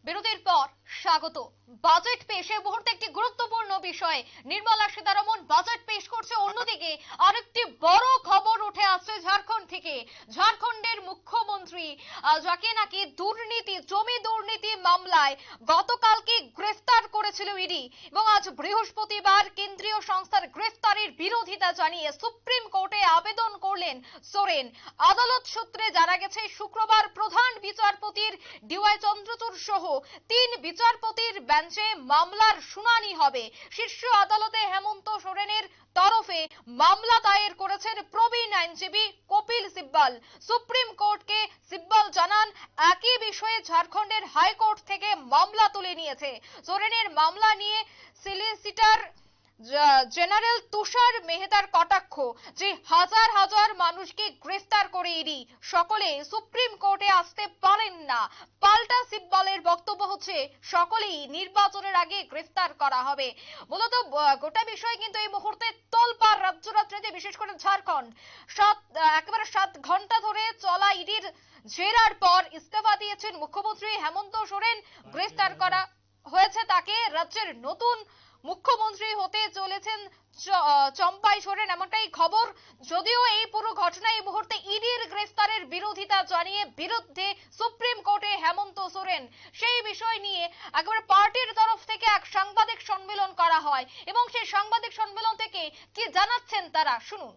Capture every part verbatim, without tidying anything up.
বিরতির পর স্বাগত। বাজেট পেশ এই মুহূর্তে একটি গুরুত্বপূর্ণ বিষয়, নির্মলা সীতারমণ বাজেট পেশ করছে। অন্যদিকে আরেকটি বড় খবর উঠে আসছে ঝাড়খণ্ড থেকে। ঝাড়খণ্ডের মুখ্যমন্ত্রী যাকে নাকি দুর্নীতি জমি দুর্নীতি মামলায় গতকালকে গ্রেফতার করেছিল ইডি, এবং আজ বৃহস্পতিবার কেন্দ্রীয় সংস্থার গ্রেফতারের বিরোধিতা জানিয়ে সুপ্রিম কোর্টে আবেদন করলেন সোরেন। আদালত সূত্রে জানা গেছে শুক্রবার প্রধান বিচারপতির ডিওয়াই চন্দ্রচূড় সহ তিন বিচারপতির বেঞ্চে মামলার শুনানি হবে। শীর্ষ আদালতে হেমন্ত সোরেনের তরফে মামলা দায়ের করেছেন প্রবীণ আইনজীবী কপিল সিব্বল। সুপ্রিম কোর্টকে সিব্বল জানান একই বিষয়ে ঝাড়খণ্ডের হাইকোর্ট থেকে মামলা তুলে নিয়েছে। সোরেনের মামলা নিয়ে সলিসিটর জেনারেল তুষার মেহতার কটাক্ষ যে হাজার হাজার মানুষকে গ্রেফতার করে ইডি, সকলে সুপ্রিম কোর্টে আসতে পারেন না। পাল্টা সিব্বলের বক্তব্য হচ্ছে সকলেই নির্বাচনের আগে গ্রেফতার করা হবে। মূলত গোটা বিষয় কিন্তু এই মুহূর্তে তোলপাড় রাজ্য রাজনীতি, বিশেষ করে ঝাড়খণ্ড। সাত একেবারে সাত ঘন্টা ধরে চলা ইডির জেরার পর ইস্তফা দিয়েছেন মুখ্যমন্ত্রী হেমন্ত সোরেন। গ্রেফতার করা হয়েছে তাকে। রাজ্যের নতুন মুখ্যমন্ত্রী হতে চলেছেন চম্পাই সোরেন, এমনটাই খবর। যদিও এই পুরো ঘটনা এই মুহূর্তে ইডির গ্রেফতারের বিরোধিতা জানিয়ে বিরুদ্ধে সুপ্রিম কোর্টে হেমন্ত সোরেন, সেই বিষয় নিয়ে একেবারে পার্টির তরফ থেকে এক সাংবাদিক সম্মেলন করা হয়, এবং সেই সাংবাদিক সম্মেলন থেকে কি জানাচ্ছেন তারা, শুনুন।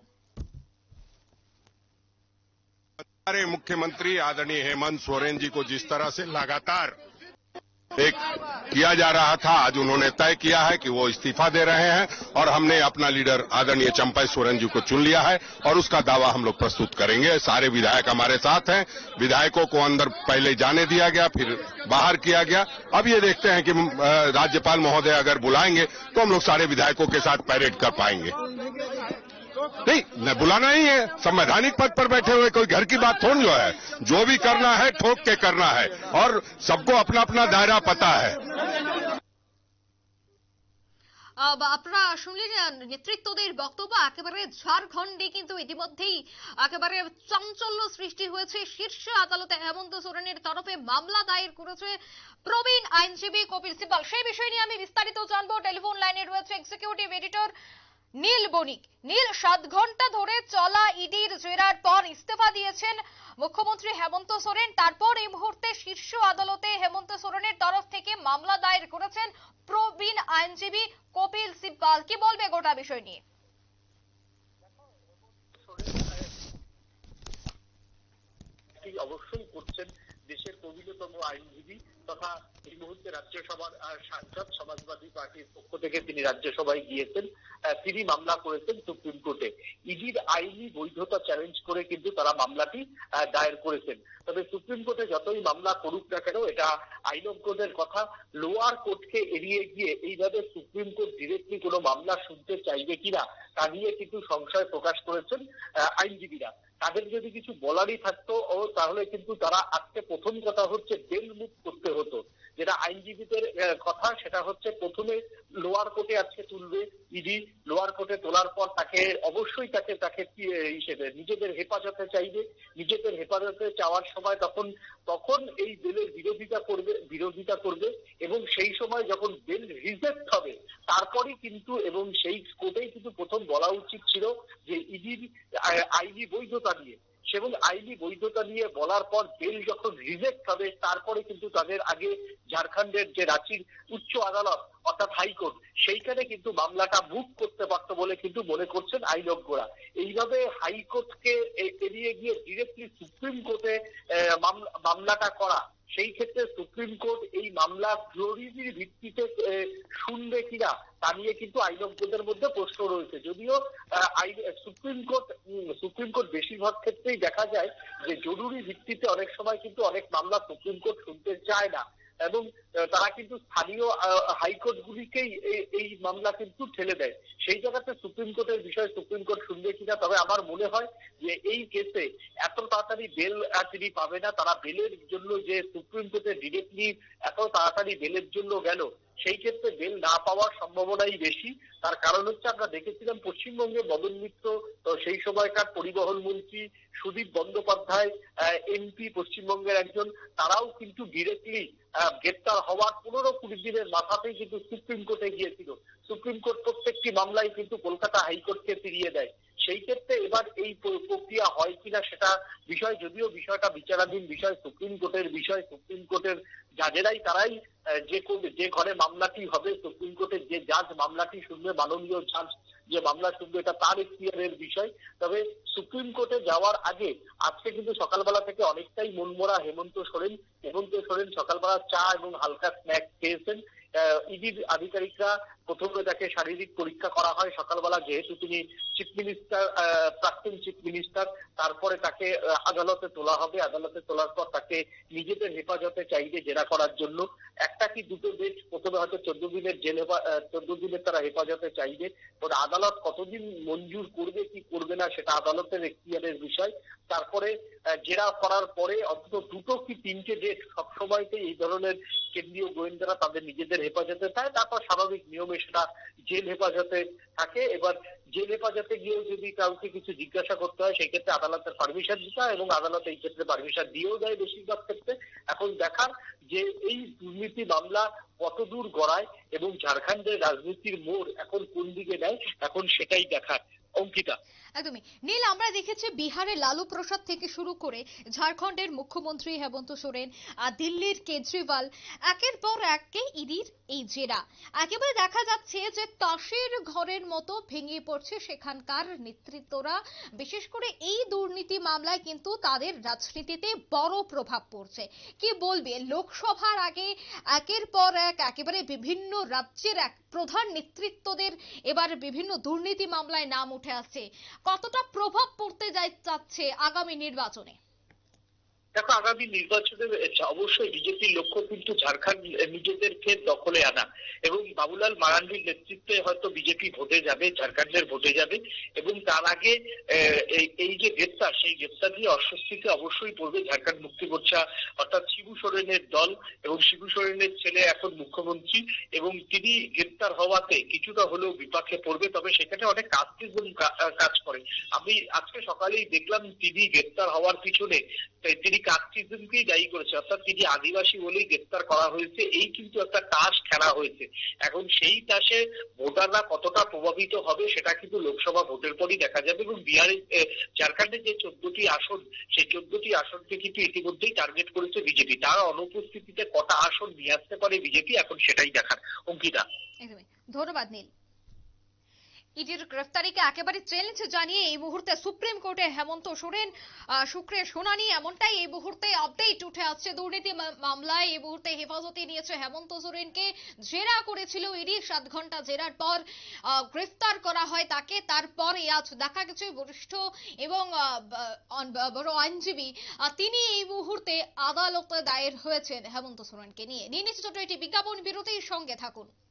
हमारे मुख्यमंत्री आदरणीय हेमंत सोरेन जी को जिस तरह से लगातार एक किया जा रहा था, आज उन्होंने तय किया है कि वो इस्तीफा दे रहे हैं और हमने अपना लीडर आदरणीय चंपाई सोरेन जी को चुन लिया है और उसका दावा हम लोग प्रस्तुत करेंगे। सारे विधायक हमारे साथ हैं। विधायकों को अंदर पहले जाने दिया गया, फिर बाहर किया गया। अब ये देखते हैं कि राज्यपाल महोदय अगर बुलाएंगे तो हम लोग सारे विधायकों के साथ पैरेड कर पाएंगे। नहीं, न बुलाना ही है। संवैधानिक पद पर बैठे हुए कोई घर की बात थोड़ी जो है, जो भी करना है ठोक के करना है और सबको अपना अपना दायरा पता है। আপনারা শুনলেন নেতৃত্বদের বক্তব্য। একেবারে ঝাড়খণ্ডে কিন্তু ইতিমধ্যেই একেবারে চাঞ্চল্য সৃষ্টি হয়েছে। শীর্ষ আদালতে হেমন্ত সোরেনের তরফে মামলা দায়ের করেছে প্রবীণ আইনজীবী কপিল সিব্বল। সেই বিষয় নিয়ে আমি বিস্তারিত জানবো। টেলিফোন লাইনে রয়েছে এক্সিকিউটিভ এডিটর নীল বণিক। নীল, সাত ঘন্টা ধরে চলা ইডির জেরার পর ইস্তফা দিয়েছেন মুখ্যমন্ত্রী হেমন্ত সোরেন। তারপর এই মুহূর্তে শীর্ষ আদালতে হেমন্ত সোরেনের তরফ থেকে মামলা দায়ের করেছেন প্রবীণ আইনজীবী কপিল সিব্বল। কি বলবে গোটা বিষয় নিয়ে? অবশ্যই করছেন দেশের প্রবীণতম আইনজীবী তথা এই মুহূর্তে রাজ্যসভার সাংসদ, সমাজবাদী পার্টির পক্ষ থেকে তিনি রাজ্যসভায় গিয়েছেন। তিনি মামলা করেছেন সুপ্রিম কোর্টে। ইডির আইনি বৈধতা চ্যালেঞ্জ করে কিন্তু তারা মামলাটি দায়ের করেছেন। তবে সুপ্রিম কোর্টে যতই মামলা করুক না কেন, এটা আইনজ্ঞদের কথা, লোয়ার কোর্টকে এড়িয়ে গিয়ে এইভাবে সুপ্রিম কোর্ট ডিরেক্টলি কোনো মামলা শুনতে চাইবে কিনা তা নিয়ে কিন্তু সংশয় প্রকাশ করেছেন আইনজীবীরা। তাদের যদি কিছু বলারই থাকতো ও তাহলে কিন্তু তারা আজকে প্রথম কথা হচ্ছে বেল মুভ করতে হতো, যেটা আইনজীবীদের কথা। সেটা হচ্ছে প্রথমে লোয়ার কোর্টে আজকে তুলবে ইডি। লোয়ার কোর্টে তোলার পর তাকে অবশ্যই তাকে তাকে হিসেবে নিজেদের হেফাজতে চাইবে। নিজেদের হেফাজতে চাওয়ার সময় তখন তখন এই বেলের বিরোধিতা করবে বিরোধিতা করবে এবং সেই সময় যখন বেল রিজেক্ট হবে তারপরই কিন্তু, এবং সেই কোর্টেই কিন্তু প্রথম বলা উচিত ছিল যে ইডির আইনি বৈধতা নিয়ে, সেগুলো আইনি বৈধতা নিয়ে বলার পর বেল যখন রিজেক্ট হবে তারপরে কিন্তু তাদের আগে ঝাড়খণ্ডের যে রাঁচির উচ্চ আদালত অর্থাৎ হাইকোর্ট, সেইখানে কিন্তু মামলাটা মুভ করতে পারত বলে কিন্তু মনে করছেন আইনজ্ঞরা। এইভাবে হাইকোর্টকে এড়িয়ে গিয়ে ডিরেক্টলি সুপ্রিম কোর্টে মামলাটা করা, সেই ক্ষেত্রে সুপ্রিম কোর্ট এই মামলা জরুরি ভিত্তিতে শুনবে কিনা তা নিয়ে কিন্তু আইনজ্ঞদের মধ্যে প্রশ্ন রয়েছে। যদিও সুপ্রিম কোর্ট সুপ্রিম কোর্ট বেশিরভাগ ক্ষেত্রেই দেখা যায় যে জরুরি ভিত্তিতে অনেক সময় কিন্তু অনেক মামলা সুপ্রিম কোর্ট শুনতে চায় না, এবং তারা কিন্তু স্থানীয় হাইকোর্ট গুলিকেই এই মামলা কিন্তু ঠেলে দেয়। সেই জায়গাতে সুপ্রিম কোর্টের বিষয় সুপ্রিম কোর্ট শুনবে কিনা। তবে আমার মনে হয় যে এই কেসে এত তাড়াতাড়ি বেল তিনি পাবে না। তারা বেলের জন্য যে সুপ্রিম কোর্টে ডিরেক্টলি এত তাড়াতাড়ি বেলের জন্য গেল, সেই ক্ষেত্রে বেল না পাওয়ার সম্ভাবনাই বেশি। তার কারণ হচ্ছে আমরা দেখেছিলাম পশ্চিমবঙ্গে মদন মিত্র, তো সেই সময়কার পরিবহন মন্ত্রী সুদীপ বন্দ্যোপাধ্যায়, এমপি পশ্চিমবঙ্গের একজন, তারাও কিন্তু ডিরেক্টলি গ্রেপ্তার হওয়ার পনেরো কুড়ি দিনের মাথাতেই কিন্তু সুপ্রিম কোর্টে গিয়েছিল। সুপ্রিম কোর্ট প্রত্যেকটি মামলায় কিন্তু কলকাতা হাইকোর্টকে ফিরিয়ে দেয়। সেই ক্ষেত্রে এবার এই প্রক্রিয়া হয় কিনা সেটা বিষয়, যদিও বিষয়টা বিচারাধীন বিষয়, সুপ্রিম কোর্টের বিষয়, সুপ্রিম কোর্টের জাজেরাই তারাই যে যে ঘরে মামলাটি হবে, সুপ্রিম কোর্টের যে জাজ মামলাটি শুনবে, মাননীয় জাজ যে মামলা শুনবে, এটা তার এখতিয়ারের বিষয়। তবে সুপ্রিম কোর্টে যাওয়ার আগে আজকে কিন্তু সকালবেলা থেকে অনেকটাই মনমরা হেমন্ত সোরেন। হেমন্ত সোরেন সকালবেলা চা এবং হালকা স্ন্যাক্স খেয়েছেন। ইডির আধিকারিকরা প্রথমে তাকে শারীরিক পরীক্ষা করা হয় সকালবেলা, যেহেতু তিনি চিফ মিনিস্টার, প্রাক্তন চিফ মিনিস্টার। তারপরে তাকে আদালতে তোলা হবে। আদালতে তোলার পর তাকে নিজেদের হেফাজতে চাইবে জেরা করার জন্য। একটা কি দুটো বেশ, প্রথমে হয়তো চোদ্দ দিনের জেল চোদ্দ দিনের তারা হেফাজতে চাইবে। ওর আদালত কতদিন মঞ্জুর করবে কি করবে না সেটা আদালতের এখতিয়ারের বিষয়। তারপরে জেরা করার পরে অন্তত দুটো কি তিনটে ডেট সবসময়তেই এই ধরনের কেন্দ্রীয় গোয়েন্দারা তাদের নিজেদের হেফাজতে থাকে। তারপর স্বাভাবিক নিয়মে সেটা জেল হেফাজতে থাকে। এবার জেল হেফাজতে গিয়েও যদি কাউকে কিছু জিজ্ঞাসা করতে হয় সেই ক্ষেত্রে আদালতের পারমিশন দিতে হয়, এবং আদালত এই ক্ষেত্রে পারমিশন দিয়েও দেয় বেশিরভাগ ক্ষেত্রে। এখন দেখার যে এই দুর্নীতি মামলা কতদূর গড়ায় এবং ঝাড়খণ্ডের রাজনীতির মোড় এখন কোন দিকে নেয়, এখন সেটাই দেখার। অঙ্কিতা। একদমই নীল, আমরা দেখেছি বিহারে লালু প্রসাদ থেকে শুরু করে ঝাড়খণ্ডের মুখ্যমন্ত্রী হেমন্ত সোরেন আর দিল্লির কেজরিওয়াল, একের পর এককে ইডির এই জেরা। একেবারে দেখা যাচ্ছে যে তাসের ঘরের মতো ভেঙে পড়ছে সেখানকার নেতৃত্বরা। বিশেষ করে এই দুর্নীতি মামলায় কিন্তু তাদের রাজনীতিতে বড় প্রভাব পড়ছে। কি বলবে, লোকসভার আগে একের পর এক একেবারে বিভিন্ন রাজ্যের এক প্রধান নেতৃত্বদের এবার বিভিন্ন দুর্নীতি মামলায় নাম উঠে আসছে। কতটা প্রভাব পড়তে যাচ্ছে আগামী নির্বাচনে? দেখো, আগামী নির্বাচনে অবশ্যই বিজেপির লক্ষ্য কিন্তু ঝাড়খণ্ড নিজেদের ফের দখলে আনা, এবং বাবুলাল মারান্ডির নেতৃত্বে হয়তো বিজেপি ভোটে যাবে, ঝাড়খণ্ডের ভোটে যাবে। এবং তার আগে এই যে গ্রেপ্তার, সেই গ্রেপ্তার দিয়ে অস্বস্তিতে অবশ্যই পড়বে ঝাড়খণ্ড মুক্তি মোর্চা, অর্থাৎ শিবু সোরেনের দল। এবং শিবু সোরেনের ছেলে এখন মুখ্যমন্ত্রী, এবং তিনি গ্রেপ্তার হওয়াতে কিছুটা হলেও বিপাকে পড়বে। তবে সেখানে অনেক কাস্টিজম কাজ করে। আমি আজকে সকালেই দেখলাম তিনি গ্রেপ্তার হওয়ার পিছনে তিনি কাস্টিজমকেই দায়ী করেছে, অর্থাৎ তিনি আদিবাসী বলেই গ্রেপ্তার করা হয়েছে। এই কিন্তু একটা তাস খেলা হয়েছে। এখন সেই তাসে ভোটাররা কতটা প্রভাবিত হবে সেটা কিন্তু লোকসভা ভোটের পরই দেখা যাবে। এবং বিহারে, ঝাড়খণ্ডের যে চোদ্দটি আসন, সেই চোদ্দটি আসনকে কিন্তু ইতিমধ্যেই টার্গেট করেছে বিজেপি। তার অনুপস্থিতিতে কটা আসন নিয়ে আসতে পারে বিজেপি, এখন সেটাই দেখার। অঙ্কিতা। ধন্যবাদ নীল। ইডির গ্রেফতারিকে একেবারে চ্যালেঞ্জ জানিয়ে এই মুহূর্তে সুপ্রিম কোর্টে হেমন্ত সোরেন শুক্রের শুনানি, এমনটাই এই মুহূর্তে আপডেট উঠে আসছে। দুর্নীতি মামলায় এই মুহূর্তে হেফাজতে নিয়েছে হেমন্ত সোরেনকে। জেরা করেছিল ইডি, সাত ঘন্টা জেরার পর গ্রেফতার করা হয় তাকে। তারপরে আজ দেখা গেছে বরিষ্ঠ এবং বড় আইনজীবী তিনি এই মুহূর্তে আদালতে দায়ের হয়েছেন হেমন্ত সোরেনকে নিয়ে। নিয়ে নিচ্ছে ছোট একটি বিজ্ঞাপন বিরতির সঙ্গে থাকুন।